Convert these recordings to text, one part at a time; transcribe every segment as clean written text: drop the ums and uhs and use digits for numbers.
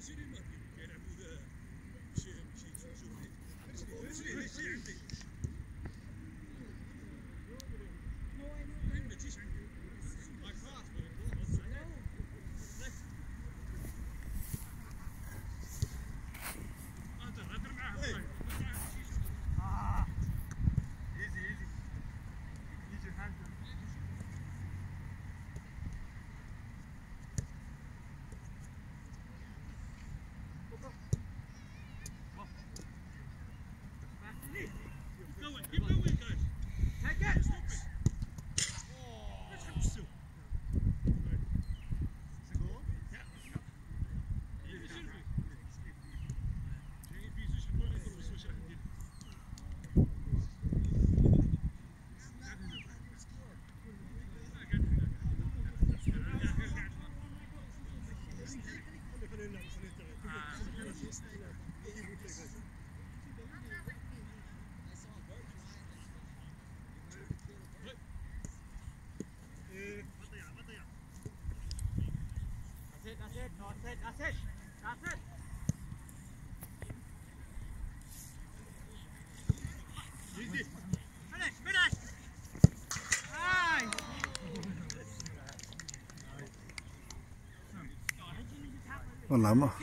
والله ما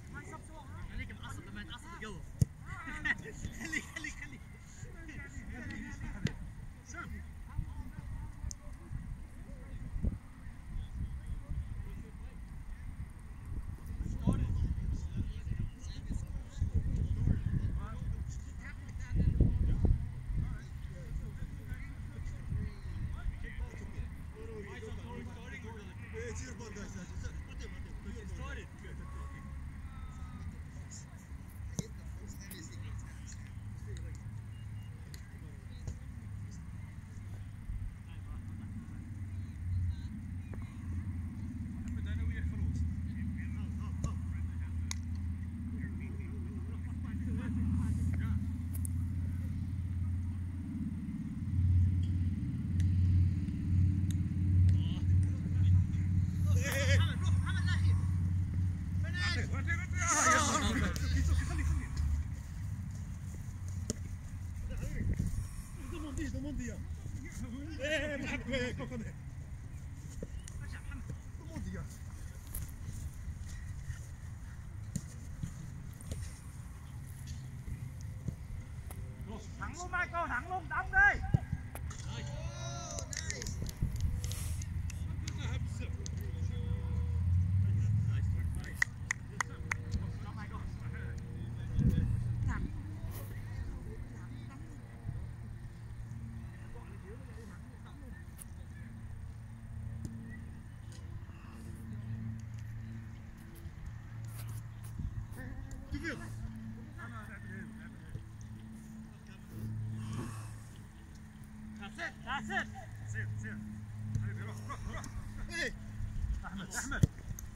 thẳng luôn Michael, thẳng luôn, đóng đi. That's it. سير سير حبيبي روح روح روح. ايه احمد احمد.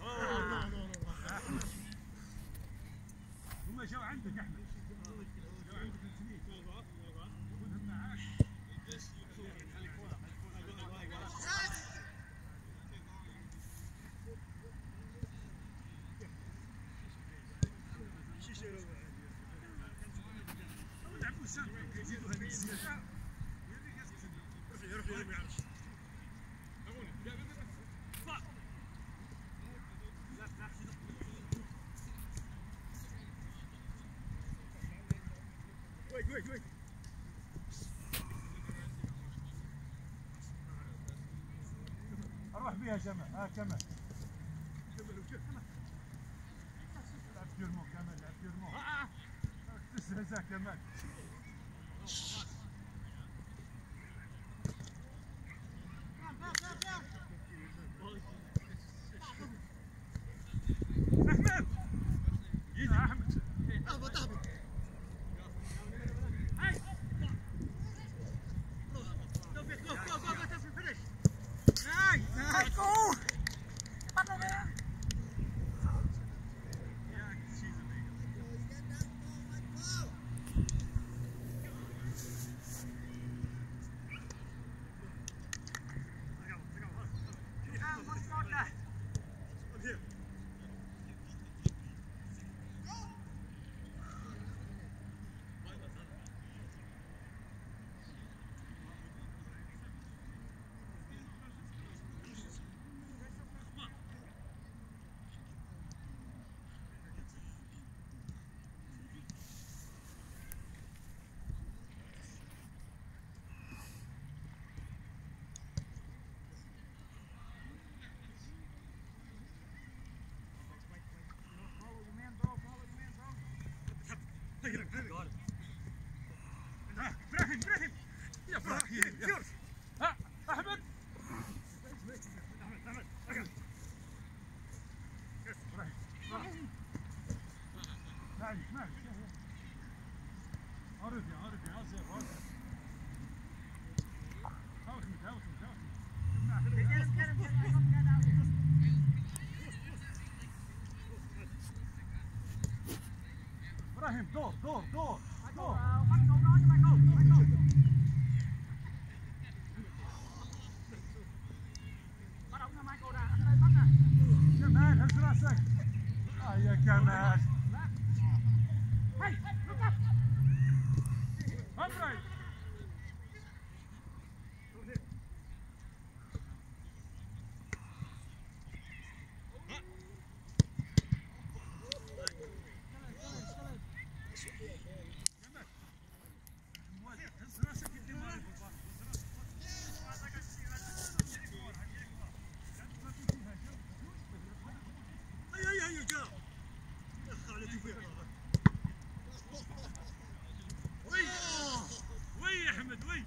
احمد هم جاوا عندك احمد. جاوا عندك التنين. خذهم معاك. يلعبوا سامي يزيدوا هذه الزياده. يروح يرمي عرش. ويك ويك ويك. اروح بيها جمال. ها كمال. كمال وكيف كمال. لعب كيرمو كمال لعب كيرمو. تستهزأ كمال. Ibrahim, door. Bắt câu đó cho Michael. Bắt ống cho Michael ra, ở đây bắt nè. كمان هز راسك. يا كمان. Hey, look up. Hamray. وي يا احمد وي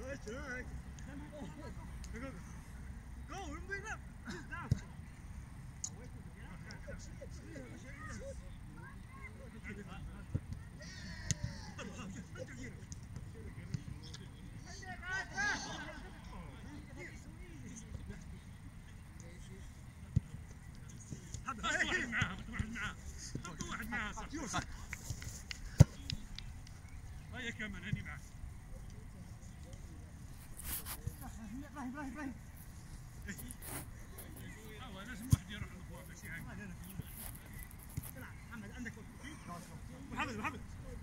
واحد معاها صح هيا كمان هني معك Ibrahim. لازم واحد يروح للأخوة ماشي هاي محمد عندك محمد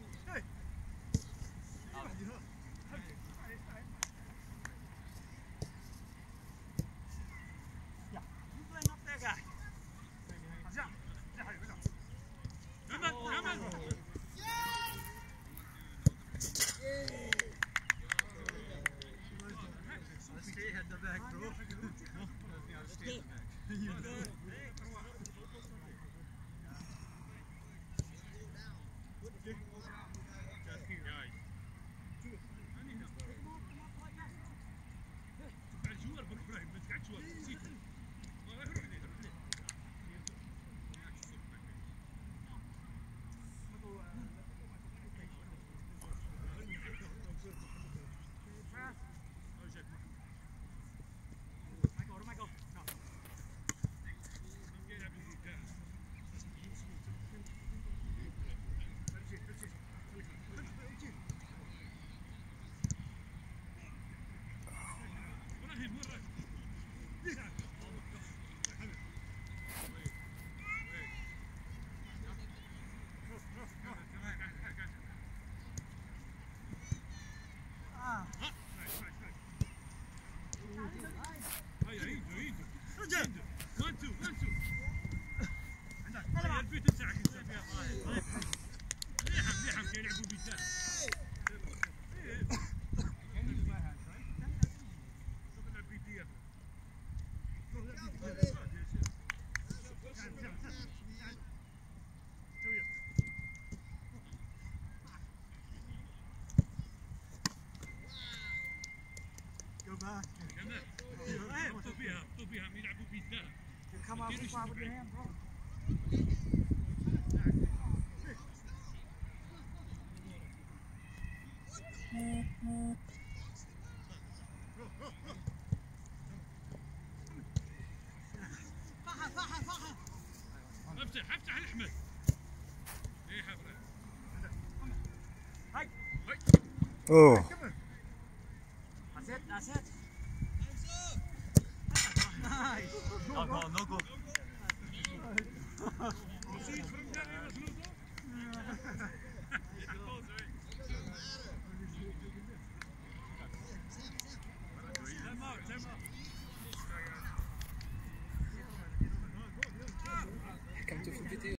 بها يلعبوا بيدها. Come on, with your hand, bro. افتح الاحمد. ايه حبره. هاي. اوه That's it. Nice. No goal.